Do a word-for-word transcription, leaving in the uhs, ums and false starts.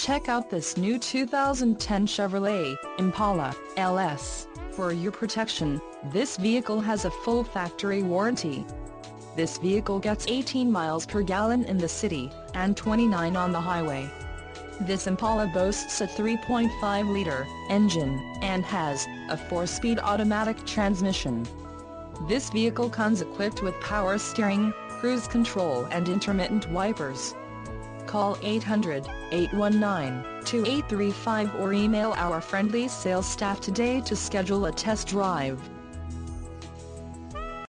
Check out this new two thousand ten Chevrolet Impala L S. For your protection, this vehicle has a full factory warranty. This vehicle gets eighteen miles per gallon in the city, and twenty-nine on the highway. This Impala boasts a three point five liter engine, and has a four-speed automatic transmission. This vehicle comes equipped with power steering, cruise control and intermittent wipers. Call eight hundred, eight one nine, two eight three five or email our friendly sales staff today to schedule a test drive.